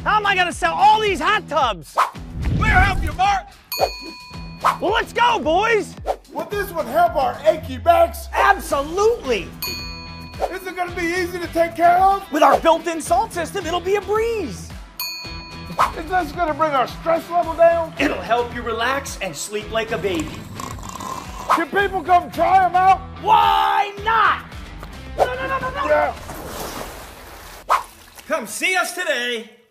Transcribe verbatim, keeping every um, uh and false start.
How am I gonna sell all these hot tubs? We'll help you, Mark. Well, let's go, boys. Would this one help our achy backs? Absolutely. Is it gonna be easy to take care of? With our built-in salt system, it'll be a breeze. Is this gonna bring our stress level down? It'll help you relax and sleep like a baby. Can people come try them out? Why not? No, no, no, no, no. Yeah. Come see us today.